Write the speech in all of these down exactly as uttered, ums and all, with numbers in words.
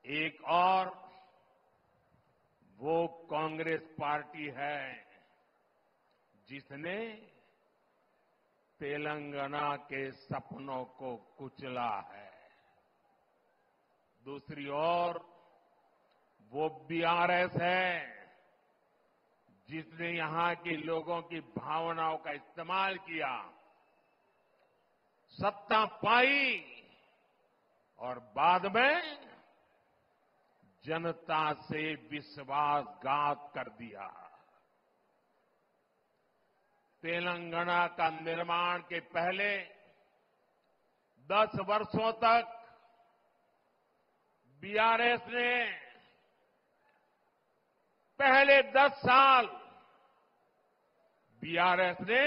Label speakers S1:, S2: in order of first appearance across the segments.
S1: एक और वो कांग्रेस पार्टी है जिसने तेलंगाना के सपनों को कुचला है। दूसरी ओर वो बीआरएस है जिसने यहां के लोगों की भावनाओं का इस्तेमाल किया, सत्ता पाई और बाद में जनता से विश्वासघात कर दिया। तेलंगाना का निर्माण के पहले दस वर्षों तक बीआरएस ने पहले दस साल बीआरएस ने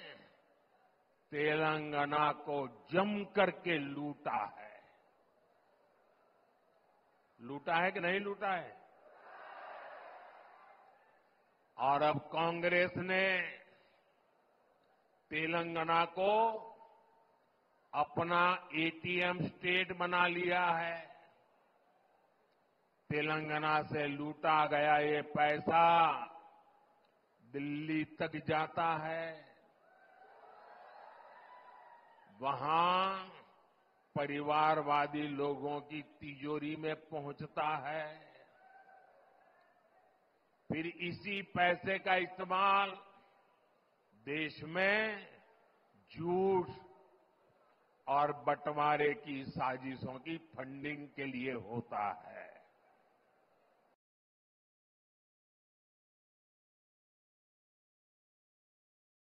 S1: तेलंगाना को जम करके लूटा है। लूटा है कि नहीं लूटा है? और अब कांग्रेस ने तेलंगाना को अपना एटीएम स्टेट बना लिया है। तेलंगाना से लूटा गया ये पैसा दिल्ली तक जाता है, वहां परिवारवादी लोगों की तिजोरी में पहुंचता है। फिर इसी पैसे का इस्तेमाल देश में झूठ और बंटवारे की साजिशों की फंडिंग के लिए होता है।